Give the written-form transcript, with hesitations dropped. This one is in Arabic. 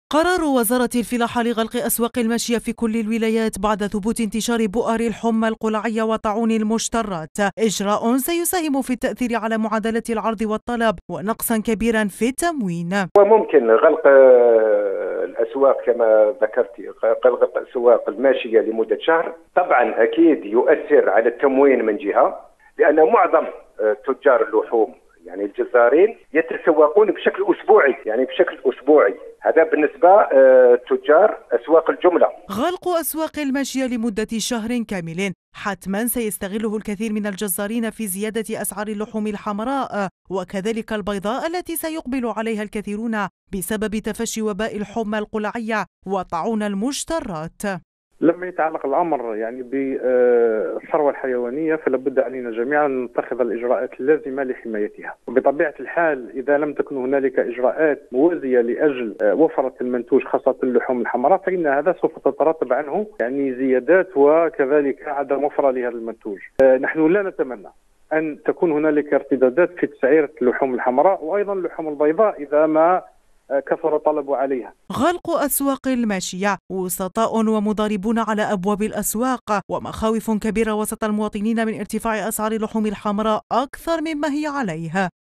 قرار وزارة الفلاحة لغلق أسواق الماشية في كل الولايات بعد ثبوت انتشار بؤر الحمى القلعية وطاعون المشترات إجراء سيساهم في التأثير على معادلة العرض والطلب ونقصا كبيرا في التموين. وممكن غلق الأسواق كما ذكرت، غلق الأسواق الماشية لمدة شهر طبعا أكيد يؤثر على التموين من جهة، لأن معظم تجار اللحوم يعني الجزارين يتسوقون بشكل أسبوعي، هذا بالنسبة تجار أسواق الجملة. غلق أسواق الماشية لمدة شهر كامل حتما سيستغله الكثير من الجزارين في زيادة أسعار اللحوم الحمراء وكذلك البيضاء التي سيقبل عليها الكثيرون بسبب تفشي وباء الحمى القلعية وطاعون المشترات. لما يتعلق الأمر بالثروة الحيوانية فلا بد علينا جميعا أن نتخذ الإجراءات اللازمة لحمايتها، وبطبيعة الحال إذا لم تكن هنالك إجراءات موازية لأجل وفرة المنتوج خاصة اللحوم الحمراء فإن هذا سوف تترتب عنه زيادات وكذلك عدم وفرة لهذا المنتوج. نحن لا نتمنى أن تكون هنالك ارتدادات في تسعير اللحوم الحمراء وأيضا اللحوم البيضاء إذا ما كثر طلب عليها. غلق أسواق الماشية، وسطاء ومضاربون على أبواب الأسواق ومخاوف كبيرة وسط المواطنين من ارتفاع أسعار اللحوم الحمراء أكثر مما هي عليه.